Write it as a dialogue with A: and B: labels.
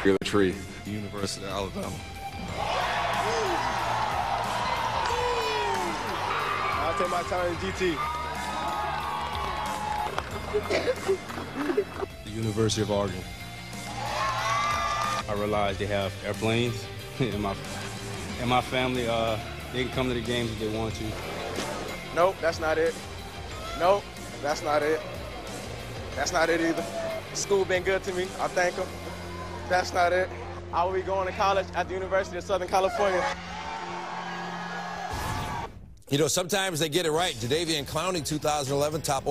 A: The tree.
B: The University of Alabama.
C: I'll take my time in GT.
B: The University of Oregon. I realize they have airplanes in my family. They can come to the games if they want to.
C: Nope, that's not it. Nope, that's not it. That's not it either. School been good to me. I thank them. That's not it. I will be going to college at the University of Southern California.
D: You know, sometimes they get it right. Jadeveon Clowney, 2011 top